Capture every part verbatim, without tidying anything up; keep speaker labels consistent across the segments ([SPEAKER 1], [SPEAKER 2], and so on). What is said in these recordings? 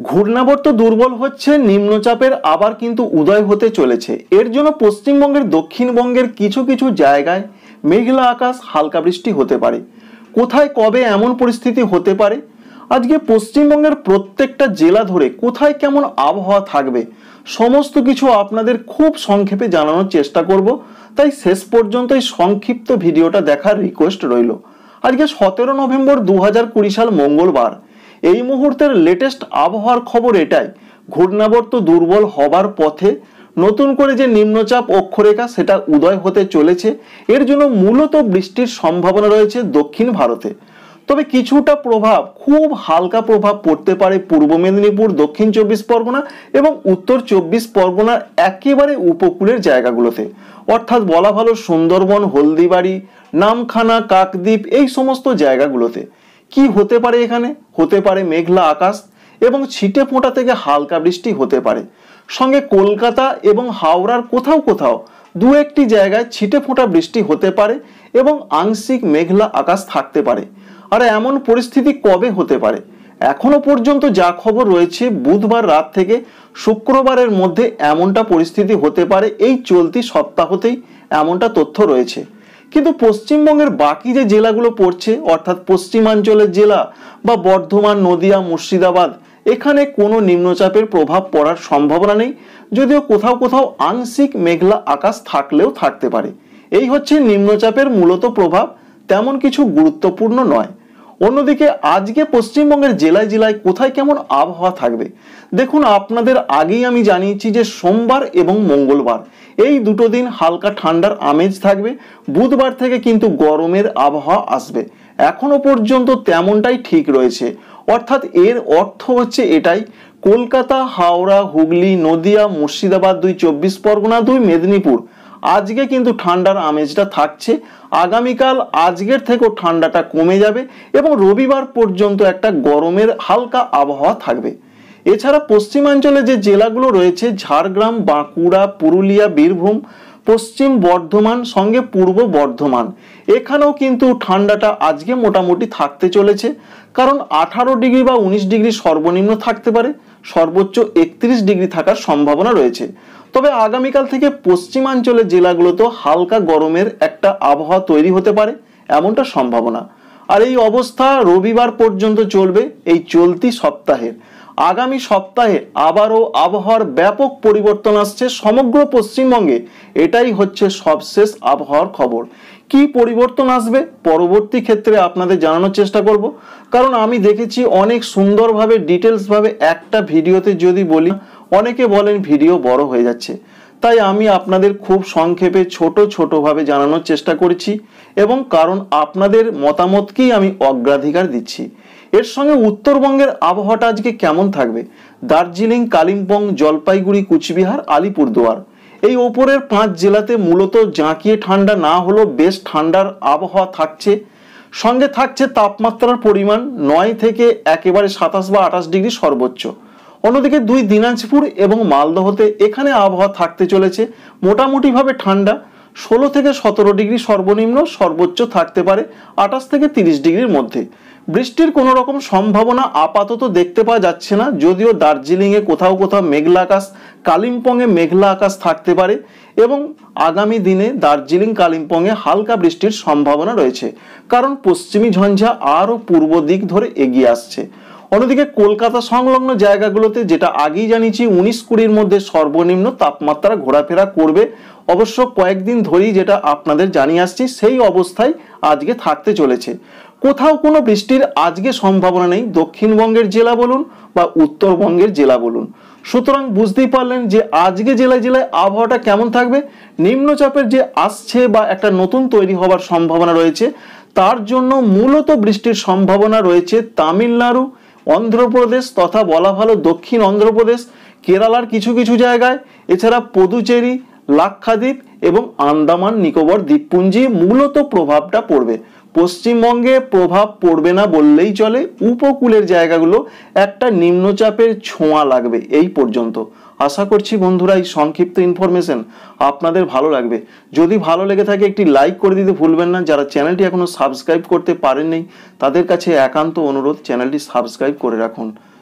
[SPEAKER 1] ঘূর্ণাবর্ত দুর্বল হচ্ছে, নিম্নচাপের আবার কিন্তু উদয় হতে চলেছে। এর জন্য পশ্চিমবঙ্গের দক্ষিণবঙ্গের কিছু কিছু জায়গায় মেঘলা আকাশ, হালকা বৃষ্টি হতে পারে। কোথায় কবে এমন পরিস্থিতি হতে পারে, আজকে পশ্চিমবঙ্গের প্রত্যেকটা জেলা ধরে কোথায় কেমন আবহাওয়া থাকবে সমস্ত কিছু আপনাদের খুব সংক্ষেপে জানানোর চেষ্টা করব। তাই শেষ পর্যন্ত এই সংক্ষিপ্ত ভিডিওটা দেখার রিকোয়েস্ট রইল। আজকে সতেরো নভেম্বর দু হাজার কুড়ি সাল মঙ্গলবার। এই মুহূর্তের লেটেস্ট আবহাওয়ার খবর এটাই, ঘূর্ণাবর্ত দুর্বল হবার পথে, নতুন করে যে নিম্নচাপ অক্ষরেখা সেটা উদয় হতে চলেছে। এর জন্য মূলত বৃষ্টির সম্ভাবনা রয়েছে দক্ষিণ ভারতে। তবে কিছুটা প্রভাব, খুব হালকা প্রভাব পড়তে পারে পূর্ব মেদিনীপুর, দক্ষিণ চব্বিশ পরগনা এবং উত্তর চব্বিশ পরগনার একেবারে উপকূলের জায়গাগুলোতে, অর্থাৎ বলা ভালো সুন্দরবন, হলদিবাড়ি, নামখানা, কাকদ্বীপ এই সমস্ত জায়গাগুলোতে। কি হতে পারে, এখানে হতে পারে মেঘলা আকাশ এবং ছিটে ফোঁটা থেকে হালকা বৃষ্টি হতে পারে। সঙ্গে কলকাতা এবং হাওড়ার কোথাও কোথাও দু একটি জায়গায় ছিটে ফোঁটা বৃষ্টি হতে পারে এবং আংশিক মেঘলা আকাশ থাকতে পারে। আর এমন পরিস্থিতি কবে হতে পারে, এখনো পর্যন্ত যা খবর রয়েছে বুধবার রাত থেকে শুক্রবারের মধ্যে এমনটা পরিস্থিতি হতে পারে। এই চলতি সপ্তাহতেই এমনটা তথ্য রয়েছে। কিন্তু পশ্চিমবঙ্গের বাকি যে জেলাগুলো পড়ছে, অর্থাৎ পশ্চিমাঞ্চলের জেলা বা বর্ধমান, নদিয়া, মুর্শিদাবাদ, এখানে কোনো নিম্নচাপের প্রভাব পড়ার সম্ভাবনা নেই, যদিও কোথাও কোথাও আংশিক মেঘলা আকাশ থাকলেও থাকতে পারে। এই হচ্ছে নিম্নচাপের মূলত প্রভাব, তেমন কিছু গুরুত্বপূর্ণ নয়। অন্যদিকে আজকে পশ্চিমবঙ্গের জেলায় জেলায় কোথায় কেমন আবহাওয়া থাকবে দেখুন। আপনাদের আগেই আমি জানিয়েছি যে সোমবার এবং মঙ্গলবার এই দুটো দিন হালকা ঠান্ডার আমেজ থাকবে। বুধবার থেকে কিন্তু গরমের আবহাওয়া আসবে। এখনো পর্যন্ত তেমনটাই ঠিক রয়েছে। অর্থাৎ এর অর্থ হচ্ছে এটাই, কলকাতা, হাওড়া, হুগলি, নদিয়া, মুর্শিদাবাদ, দুই চব্বিশ পরগনা, দুই মেদিনীপুর, আজকে কিন্তু ঠান্ডার আমেজটা থাকছে। আগামীকাল আজকের থেকেও ঠান্ডাটা কমে যাবে এবং রবিবার পর্যন্ত একটা গরমের হালকা আবহাওয়া থাকবে। এছাড়া পশ্চিমাঞ্চলে যে জেলাগুলো রয়েছে, ঝাড়গ্রাম, বাঁকুড়া, পুরুলিয়া, বীরভূম, পশ্চিম বর্ধমান, সঙ্গে পূর্ব বর্ধমান, এখানেও কিন্তু ঠান্ডাটা আজকে মোটামুটি থাকতে চলেছে। কারণ আঠারো ডিগ্রি বা উনিশ ডিগ্রি সর্বনিম্ন থাকতে পারে, সর্বোচ্চ একত্রিশ ডিগ্রি থাকার সম্ভাবনা রয়েছে। তবে আগামীকাল থেকে পশ্চিমাঞ্চলের জেলাগুলোতেও হালকা গরমের একটা আবহাওয়া তৈরি হতে পারে, এমনটা সম্ভাবনা। আর এই অবস্থা রবিবার পর্যন্ত চলবে এই চলতি সপ্তাহের। আগামী সপ্তাহে আবারও আবহাওয়ার ব্যাপক পরিবর্তন আসছে সমগ্র পশ্চিমবঙ্গে। এটাই হচ্ছে সবশেষ আবহাওয়ার খবর। কি পরিবর্তন আসবে পরবর্তী ক্ষেত্রে আপনাদের জানানোর চেষ্টা করব। কারণ আমি দেখেছি অনেক সুন্দরভাবে ডিটেলস ভাবে একটা ভিডিওতে যদি বলি, অনেকে বলেন ভিডিও বড় হয়ে যাচ্ছে। তাই আমি আপনাদের খুব সংক্ষেপে ছোট ছোটভাবে জানানোর চেষ্টা করেছি এবং কারণ আপনাদের মতামতকেই আমি অগ্রাধিকার দিচ্ছি। এর সঙ্গে উত্তরবঙ্গের আবহাওয়াটা আজকে কেমন থাকবে, দার্জিলিং, কালিম্পং, জলপাইগুড়ি, কুচবিহার, আলিপুরদুয়ার, এই ওপরের পাঁচ জেলাতে মূলত জাঁকিয়ে ঠান্ডা না হলেও বেশ ঠান্ডার আবহাওয়া থাকছে। সঙ্গে থাকছে তাপমাত্রার পরিমাণ নয় থেকে একেবারে সাতাশ বা আঠাশ ডিগ্রি সর্বোচ্চ। অন্যদিকে দুই দিনাজপুর এবং মালদহতে এখানে আবহাওয়া থাকতে চলেছে মোটামুটিভাবে ঠান্ডা, ষোলো থেকে সতেরো ডিগ্রি সর্বনিম্ন, সর্বোচ্চ থাকতে পারে আঠাশ থেকে তিরিশ ডিগ্রির মধ্যে। বৃষ্টির কোনো রকম সম্ভাবনা আপাতত দেখতে পাওয়া যাচ্ছে না, যদিও দার্জিলিংয়ে কোথাও কোথাও মেঘলা আকাশ, কালিম্পংয়ে মেঘলা আকাশ থাকতে পারে এবং আগামী দিনে দার্জিলিং, কালিম্পংয়ে হালকা বৃষ্টির সম্ভাবনা রয়েছে, কারণ পশ্চিমী ঝঞ্ঝা আরও পূর্ব দিক ধরে এগিয়ে আসছে। অন্যদিকে কলকাতা সংলগ্ন জায়গাগুলোতে, যেটা আগেই জানিয়েছি, উনিশ কুড়ির মধ্যে সর্বনিম্ন তাপমাত্রা ঘোরাফেরা করবে। অবশ্য কয়েকদিন ধরেই যেটা আপনাদের জানিয়ে আসছি সেই অবস্থায় আজকে থাকতে চলেছে। কোথাও কোনো বৃষ্টির আজকে সম্ভাবনা নেই, দক্ষিণবঙ্গের জেলা বলুন বা উত্তরবঙ্গের জেলা বলুন। সুতরাং বুঝতেই পারলেন যে আজকে জেলায় জেলায় আবহাওয়াটা কেমন থাকবে। নিম্নচাপের যে আসছে বা একটা নতুন তৈরি হবার সম্ভাবনা রয়েছে, তার জন্য মূলত বৃষ্টির সম্ভাবনা রয়েছে তামিলনাড়ু, অন্ধ্রপ্রদেশ তথা বলা ভালো দক্ষিণ অন্ধ্রপ্রদেশ, কেরালার কিছু কিছু জায়গায়, এছাড়া পুদুচেরি, লাক্ষাদ্বীপ এবং আন্দামান নিকোবর দ্বীপপুঞ্জে মূলত প্রভাবটা পড়বে। পশ্চিমবঙ্গে প্রভাব পড়বে না বললেই চলে। উপকূলের জায়গাগুলো একটা নিম্নচাপের ছোঁয়া লাগবে এই পর্যন্ত। আশা করছি বন্ধুরা এই সংক্ষিপ্ত ইনফরমেশন আপনাদের ভালো লাগবে। যদি ভালো লেগে থাকে একটি লাইক করে দিতে ভুলবেন না। যারা চ্যানেলটি এখনো সাবস্ক্রাইব করতে পারেননি তাদের কাছে একান্ত অনুরোধ, চ্যানেলটি সাবস্ক্রাইব করে রাখুন।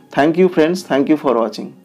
[SPEAKER 1] Thank you friends, thank you for watching.